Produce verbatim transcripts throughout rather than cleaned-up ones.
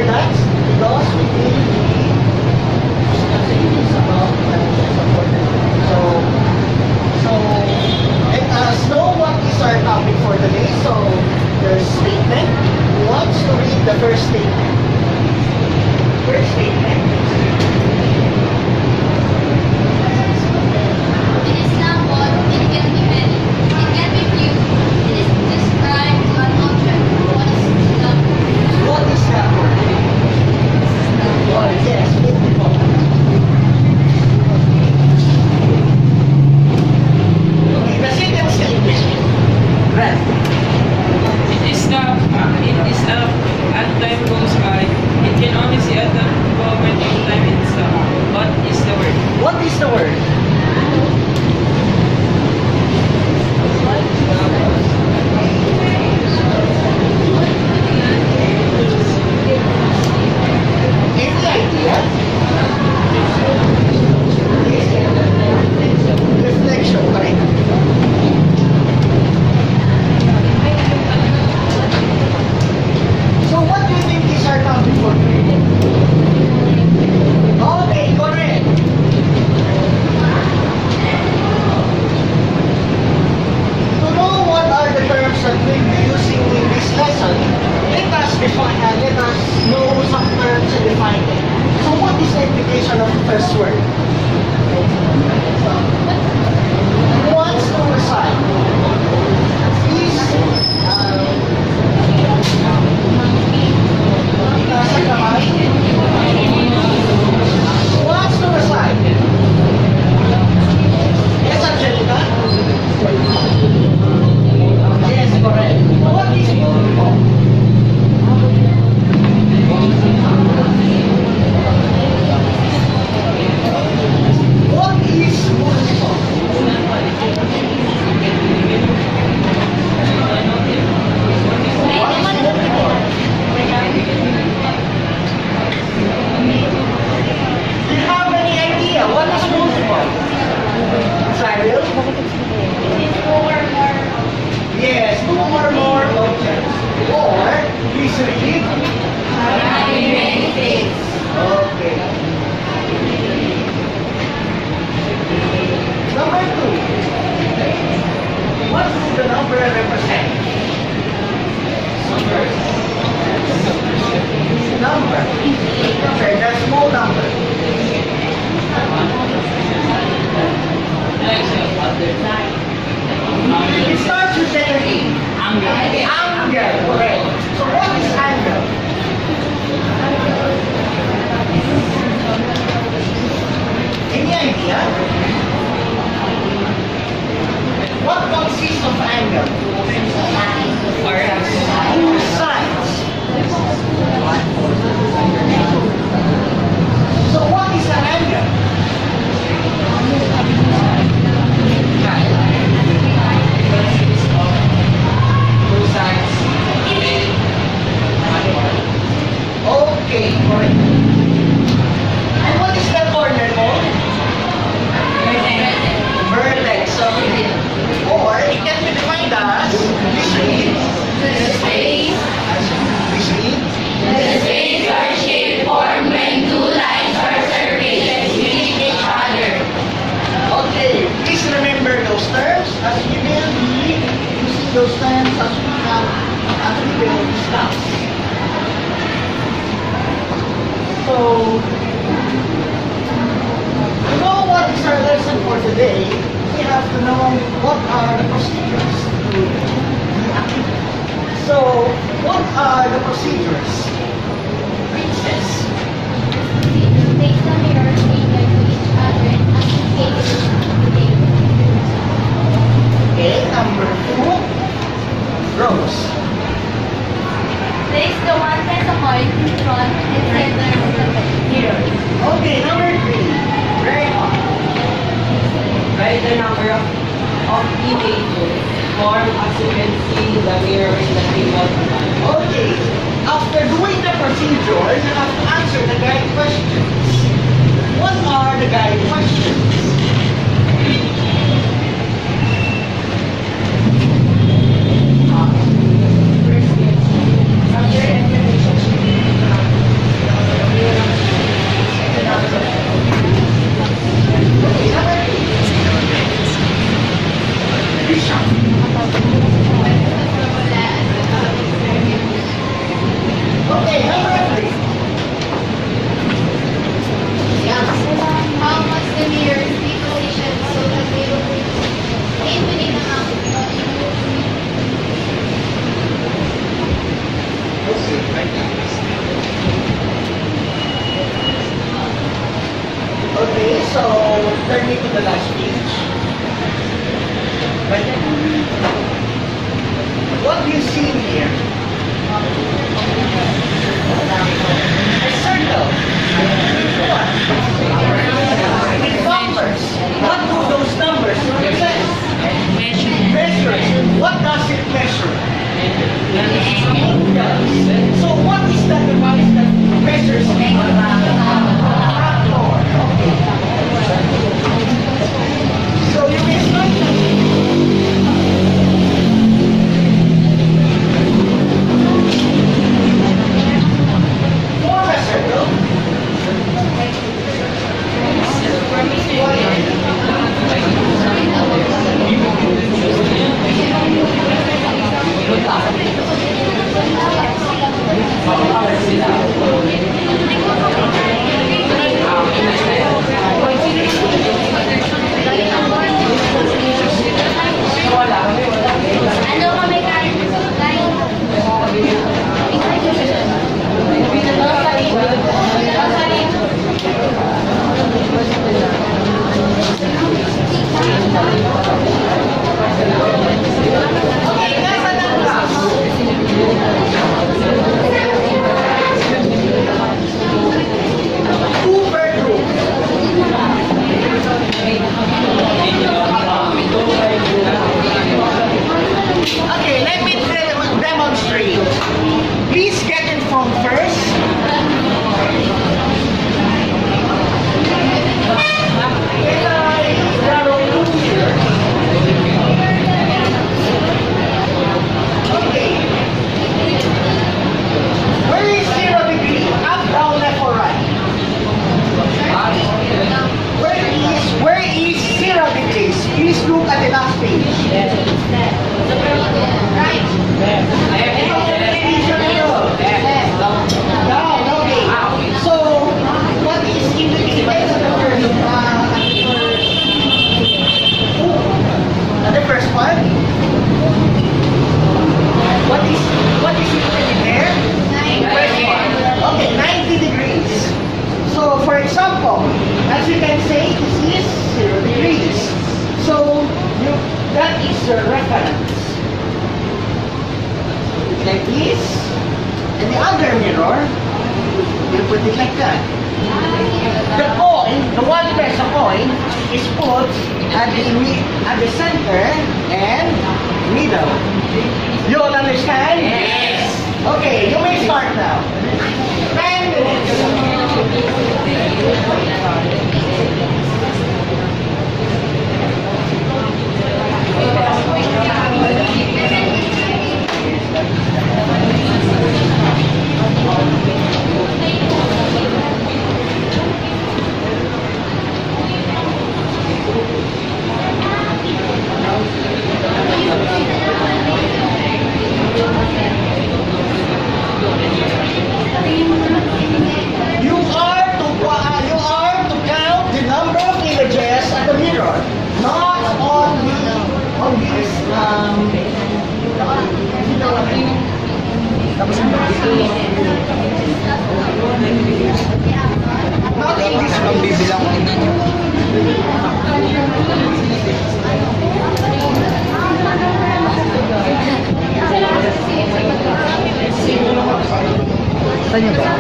that? Because we will be discussing this about so so let us know what is our topic for today. So there's statement. Who wants to read the first statement? First statement. It is not one, it can be many. It can be few. It is described to an object. What is that word? What is that word? Word. Yes, beautiful. Okay, the second statement. Right. It is the, uh, it is a, as time goes by, it can only see at the moment of time itself. What is the word? What is the word? Any idea? Reflection, correct? So what do you think is our topic for today? Okay, correct. To know what are the terms that we'll be using in this lesson, let us define, uh, let us know some terms and define them. So what is the implication of the first word? Wants to reside. Is, uh, nasa kamay? Wants to reside. Yes, Angelica? Yes, correct. What is beautiful? What is beautiful? What is beautiful? Do you have any idea what is beautiful? Cyril? Yes, two or more objects. Or, please read. Okay. Number two. What does the number represent? Number. Number. Okay, that's small number. It starts with letter A. Anger. Anger, correct. So what is anger? Any idea? What consists of anger? Two sides. So what is an anger? Okay, correct. And what is that corner called? Vertex. So, or it can be defined as this read. The space. This read. The space are shape formed when two lines or surfaces meet each other. Okay, please remember those terms as we will be using those terms as we have as we will discuss. So, to know what is our lesson for today, we have to know what are the procedures to be active. So, what are the procedures? Princess. Place the mirror near to each other and associate it. Okay, number two. Rose. Place the one decimal in front and center of the mirror. Okay, number three. Very hot. Write the number of, of images formed as you can see the mirror in the table. Okay, after doing the procedure, you have to answer the guide questions. What are the guide questions? turn me to the last page. Right? What do you see here? A circle. What? With numbers. What do those numbers represent? Measures. What does it measure? So what is that device that measures? Trapdoor. Okay. So you may start. Form a circle. Ano kami kain? Okay, nasa ng class. Two bedrooms. Okay, let me de- demonstrate. Please get in front first. Can I narrow you here? Okay. Where is zero degree? Up, down, left, or right? Where is where is zero degrees? Please look at the last page. Right. Down, okay. So, what is indicated at the first, uh, at the first one? What is what is indicated there? First one. Okay, ninety degrees. So, for example, as you can say, this is zero degrees. So, you, that is your reference. Like this, and the other mirror, you put it like that. The coin, the one peso coin, is put at the mi- at the center and middle. You all understand? Yes. Okay, you may start now. Ten minutes. You are to uh, you are to count the number of images at the mirror, not on the on this um. Not in this one. Bibilang ko Saan niyo ba?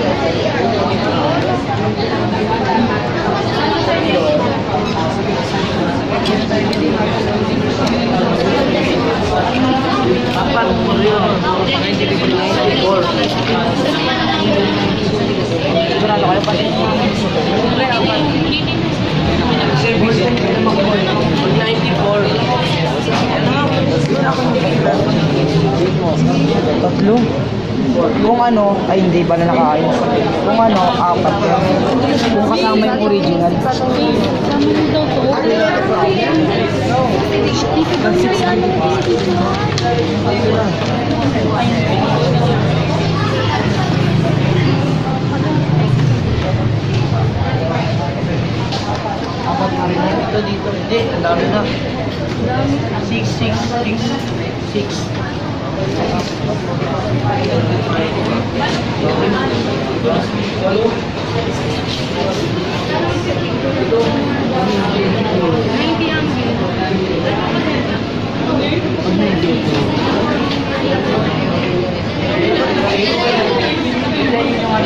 Apat po yun. ninety-four. Sigurado kayo pa rin. ninety-four. Tatlo. Kung ano, ay hindi ba na nakaayos. Kung ano, apat. Kung kasama yung original. Apat na rin ito dito. Hindi, ang dami na. Six, six, six, six. Hello?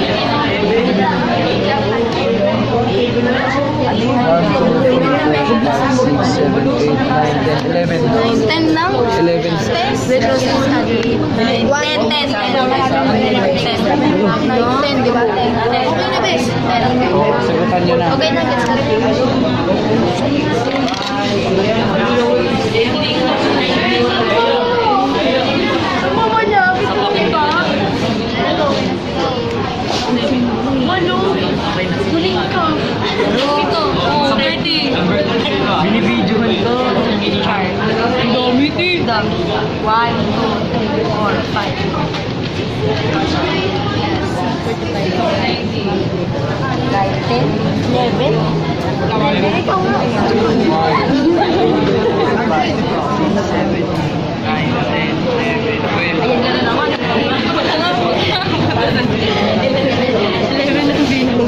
eleven. ten lang? eleven. ten? ten, ten. ten, di ba? ten. Okay na, bes. Sagutan nyo na. Okay na, gets na. Mama niya, kita ka? Malo. Huling ka. Ito. Sa thirty. Binibidyohan ko. Char. Ang dami, ti. Dami. One, two, three, four, five. ten, eleven. eleven, ikaw nga. Ayan ka na naman. eleven ang bino.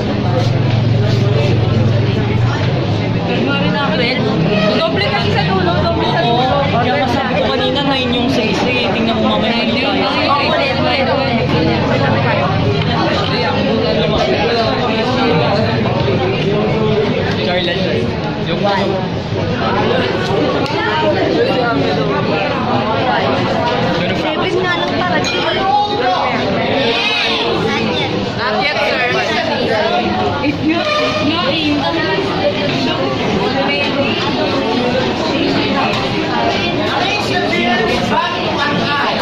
Doble kasi sa dulo, doble sa dulo. Kaya masabi ko kanina nine yung six eh. Tingnan mo mamaya yung tayo. Oh, ulit, ulit, ulit. Hindi, ang bulan naman. Charlotte. Yung ano. Seven nga lang para. Not yet, sir. If you, nine. Arrange the chairs back to one eye.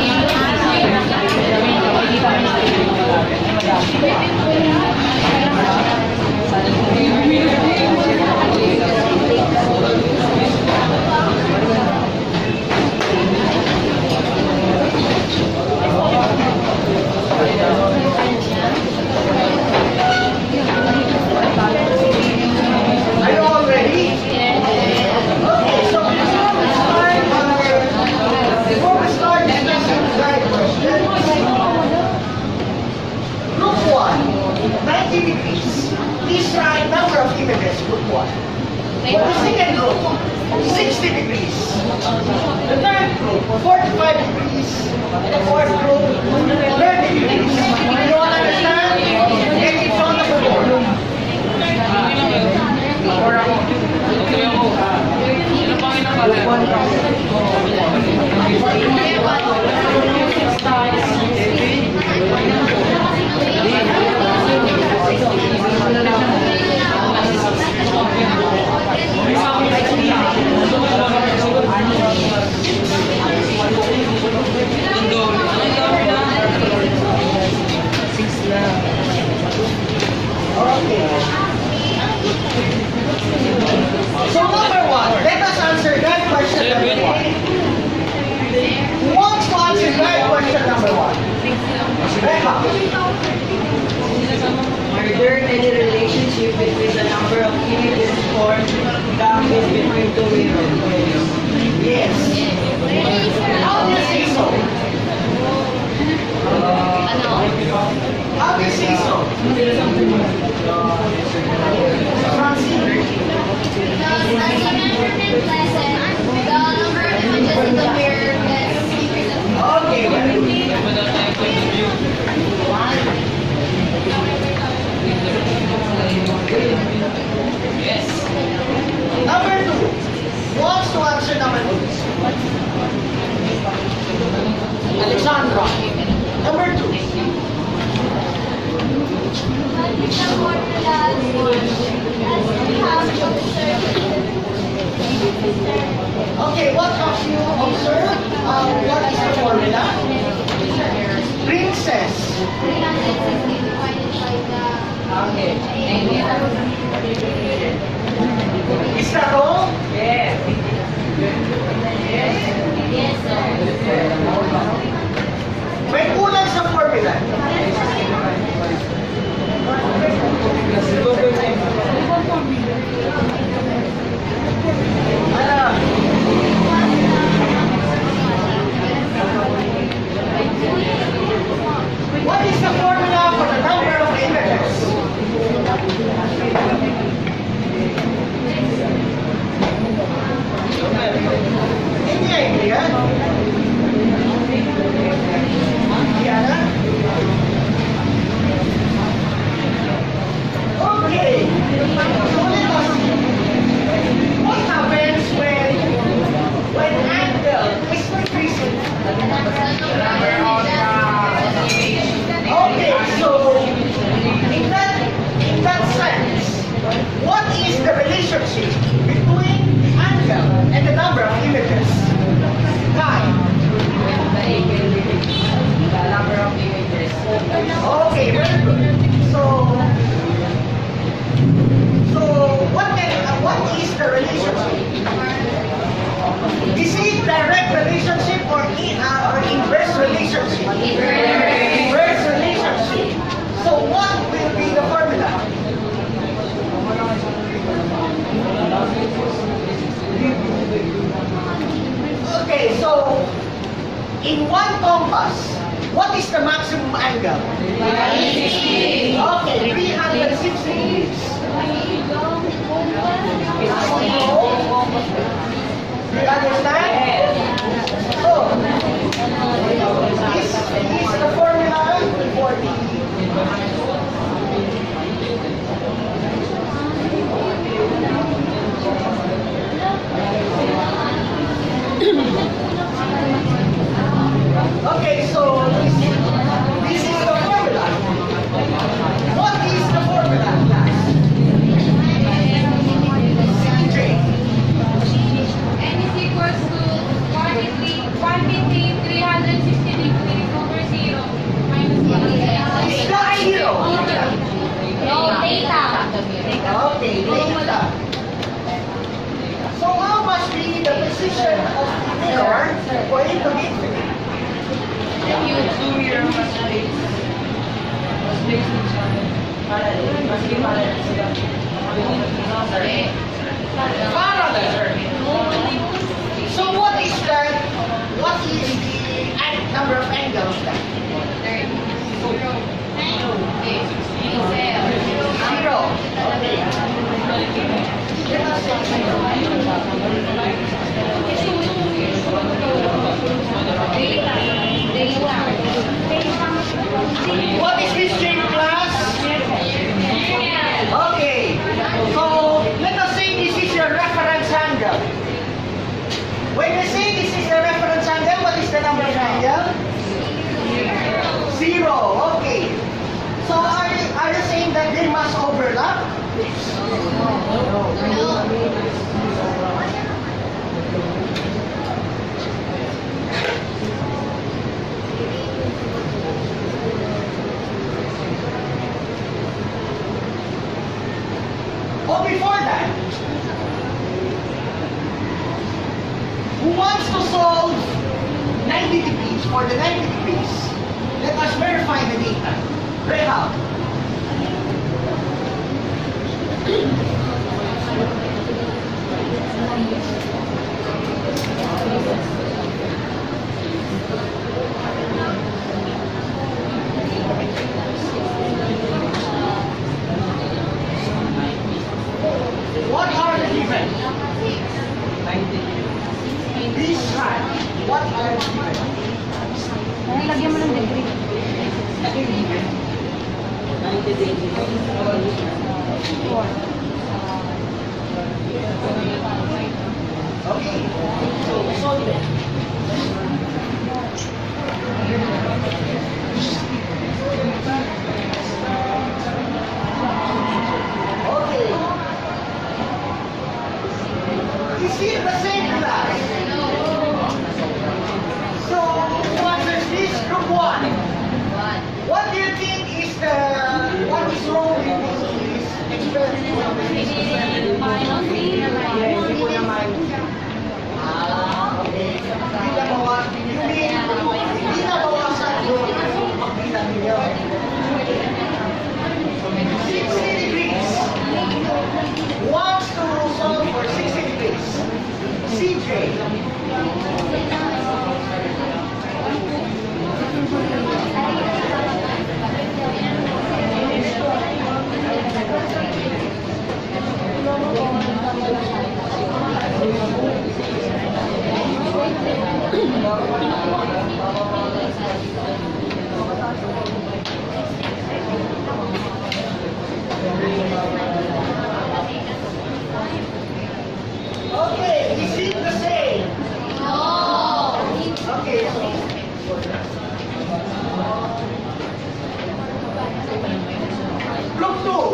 Are you all ready? Okay, so before we start our, before we start discussing the guide question, group one, ninety degrees. Please write number of images, group one. For the second group, sixty degrees. The third group, forty-five degrees. The fourth group, thirty degrees. You all understand? Get in front of the board. Okay. So number one, let us answer guide question number one. Who wants to answer guide question number one? Rebecca. Are there any relationship between the number of images formed copies between two images? Yes. How do you say so? Ano? How do you say so? Francine. Because as a measurement lesson, the number of images in the mirror gets increases. Okay, very good. Number two. Who wants to answer number two? Alexandra. Number two. But the formula as we have observed. Okay, what have you observed? Um, what is the formula? Princess. Okay. Is that all? Yeah. Yes, sir. May kulang sa formula. What is the formula for the number of compass, what is the maximum angle? Okay, three hundred sixty degrees. Do you understand? So, this is the formula for the okay, so this, this is the formula. What is the formula, class? C J. N is equals to quantity, quantity three hundred sixty degrees over zero minus one. It's not zero. No, data. Okay, data. So how must be the position of the mirror for it to be infinite? Yung two mirror mas place. Mas place din siya. Parallel. Mas yung parallel sila. Sorry. Parallel. So what is that? What is the an- number of angles then? Zero. Okay. Zero. Okay. Let us say zero. What is this shape, class? Okay. So let us say this is your reference angle. When we say this is the reference angle, what is the number of angle? Zero. Okay. So are you, are you saying that they must overlap? Or before that, who wants to solve ninety degrees for the ninety degrees? Let us verify the data. Rehab. What are the given? This time, what are the given? Lagyan mo ng degree. Okay. So, solve it. Okay. Is it the same class? So, who answers this? Group one. What do you think is the, what is wrong with this experiment? Ah, okay. Hindi na bawas, hindi, hindi na bawasan yung pagbilang niyo. sixty degrees. Wants to solve for sixty degrees. C J. Okay, is it the same? No. Okay, so group two.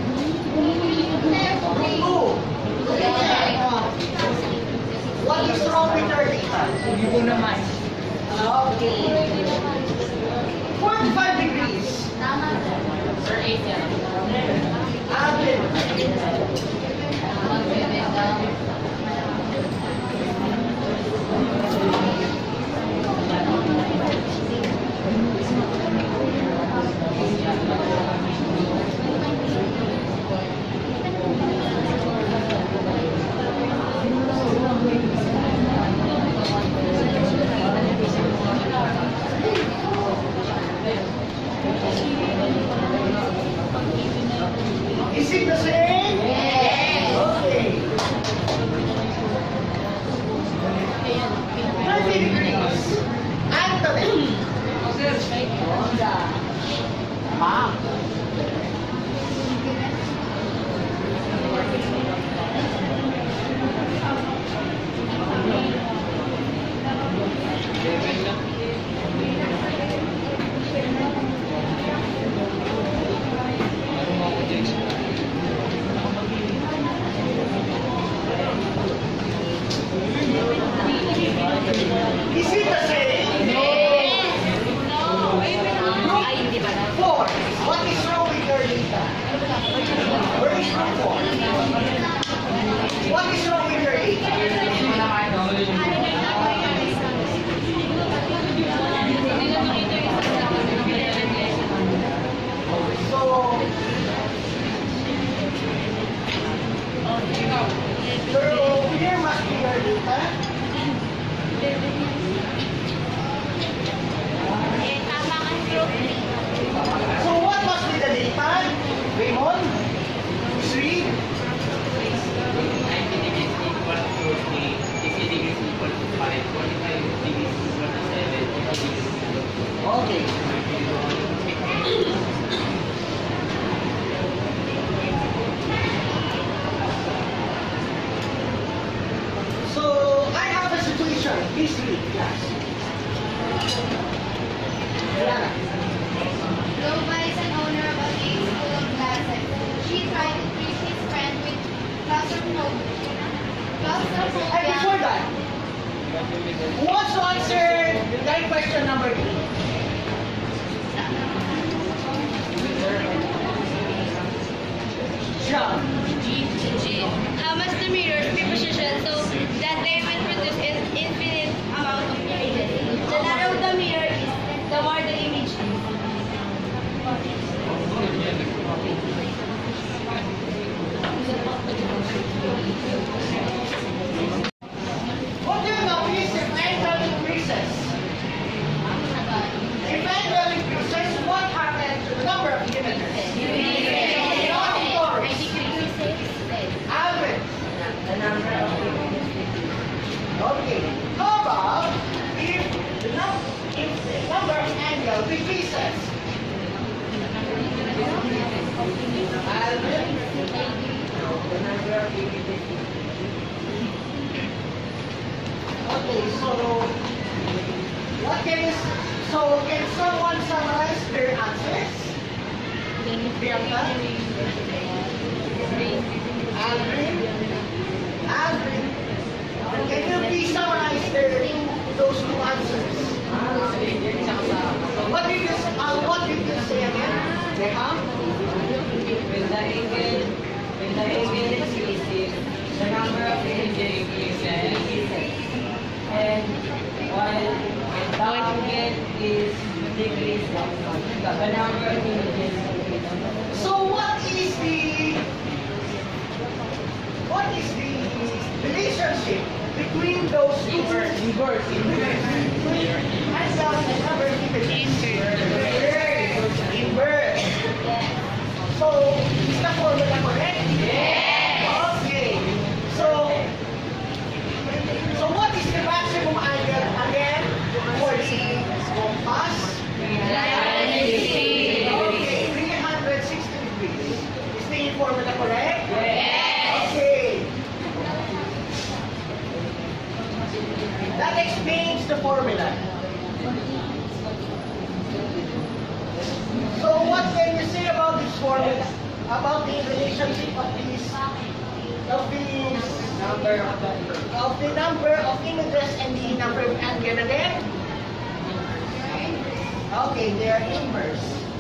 Group two. What is wrong with your data? Hindi ko naman. Okay. forty-five degrees. Sir, eight yan. Atin. Where is room four? What is wrong with your data? So, so here must be your data. So what must be the data? Raymond? Three? ninety degrees equal to sixty degrees equal to five, forty-five degrees equal to seven, fifty degrees equal to Okay. So I have a situation. Please read, class. Diana. Loba is an owner of a big school of classes. She tried to treat his friend with claustrophobia. And Claustrophobia. before that, who wants to answer guide question number three? John. How must the mirrors be positioned so that they will produce an infinite amount of images? The narrower the mirror is, the more the image is. What do you know is if angle increases? If angle increases, what happens to the number of images? Not of course. Alvin. Okay. How about if the, num if the number of angle decreases? Alvin. Okay, so what can you, so can someone summarize their answers? Bianca? Aldrin? Aldrin? Can you please summarize their, those two answers? What did you, uh, what did you say again? Neha? When the angle, when the angle increases, the number of images increases. And while the angle is decreasing, the number of images increases. So what is the, what is the relationship between those two? Inverse. Inverse. Inverse. And the number of images. Inverse. Inverse. So, is the formula correct? Yes. Okay. So, so what is the maximum angle again for the compass? Okay, three hundred sixty degrees. Is the formula correct? Yes. Okay. That explains the formula. So what can you say about this formula? About the relationship of these of these Number of the of the number of images and the number of angle again? Okay, they are inverse.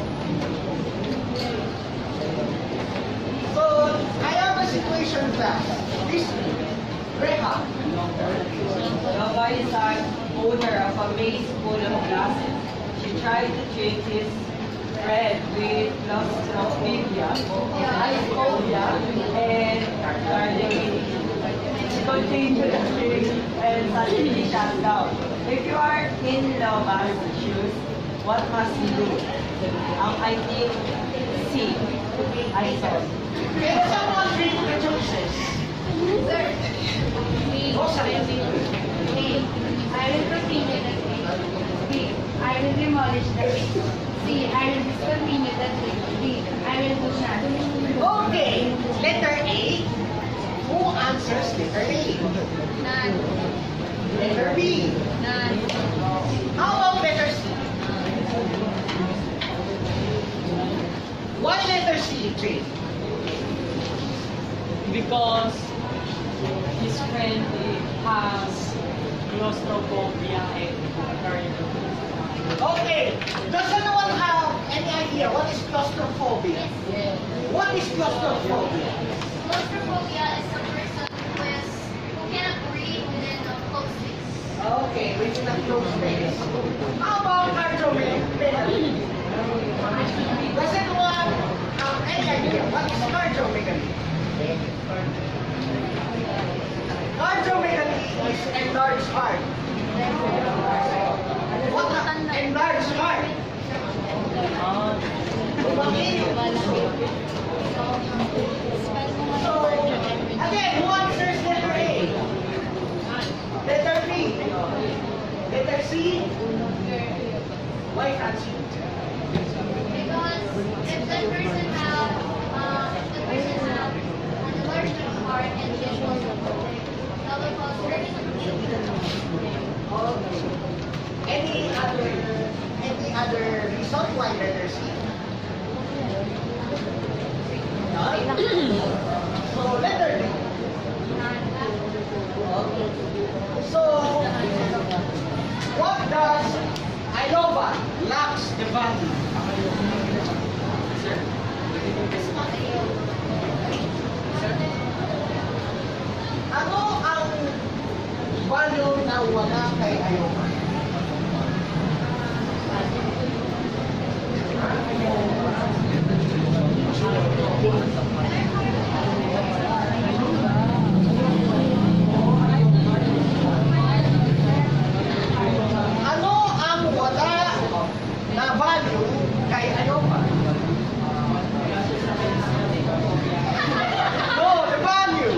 So I have a situation class. This Reha. Loba is an owner of a maze full of glasses. She tried to treat his friend with claustrophobia, phobia, and tardigrade. She continued to drink and suddenly shut down. If you are in Loba's shoes, what must you do? Um, I think C. I said. Can someone read the choices? A. I will continue the tree. B. I will demolish the tree. C. I will discontinue the tree. D. I will do none. Okay, letter A. Who answers letter A? None. Letter B. None. How about letter C? Why letter C, Jane? Because his friend has claustrophobia and tardigrade. Okay, does anyone have any idea what is claustrophobia? Yes. is claustrophobia? Claustrophobia is a person who is who cannot breathe within a closed space. Okay, within a closed space. How about cardiomegaly? Does anyone have any idea what is cardiomegaly? Cardiomegaly is enlarged heart. What an enlarged heart? So, again, who answers letter A? Letter B? Letter C? Why can't C? Because if that person have uh, if the person have an enlarged heart and he is claustrophobic, that will cause Okay. Any other any other reason why letter C? None? So letter D. Okay. So what does Iowa lacks the value? Ano ang value na wala kay Iowa? Ano ang wala na value kay Iowa? No, the value.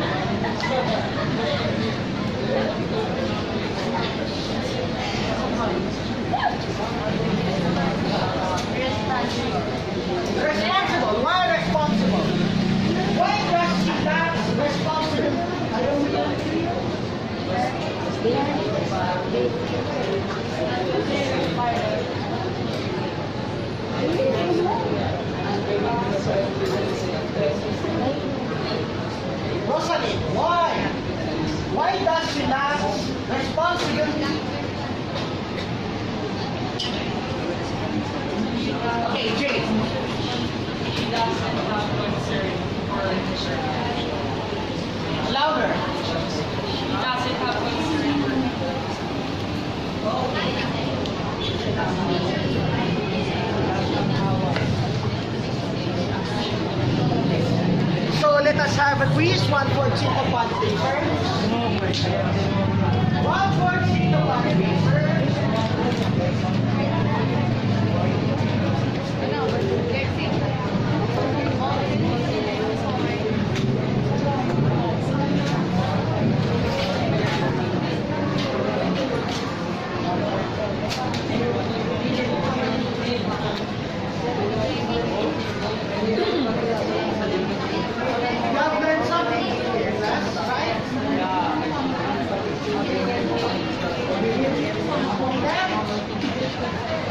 Responsible. Why responsible? Why does she not responsible? Rosalind, why? Why does she not responsibility? Okay, Jane. She doesn't have concern for the church. Louder. She doesn't have concern for So let us have a quiz. One for sheet of one paper. One for sheet of one paper. You have learned something here, class, right? Yeah.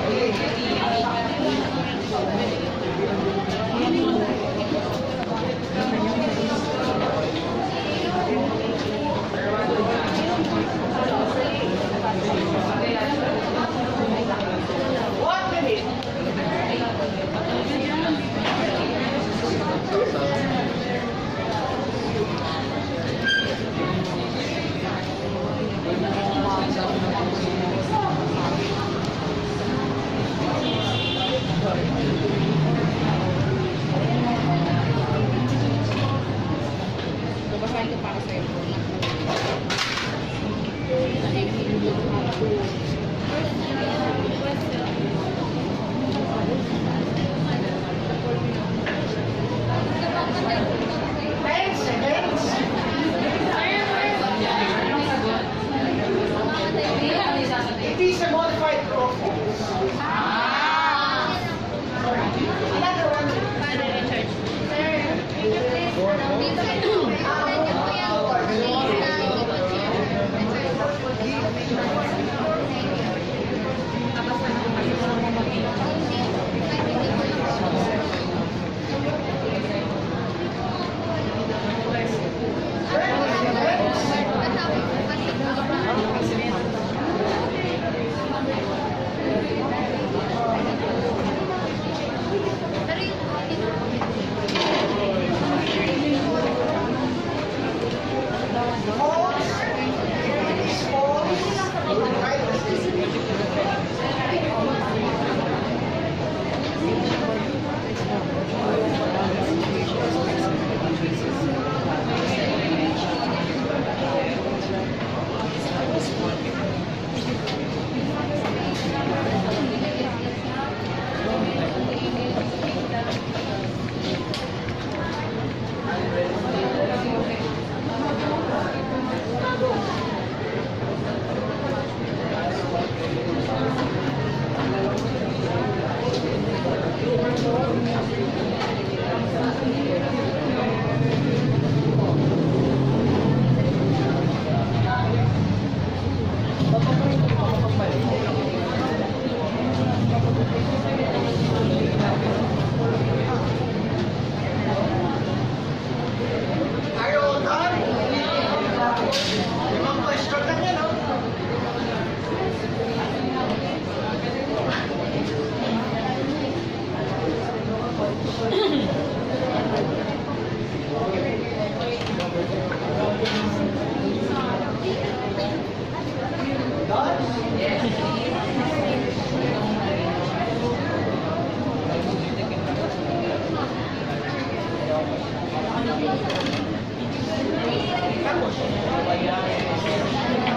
Tapos,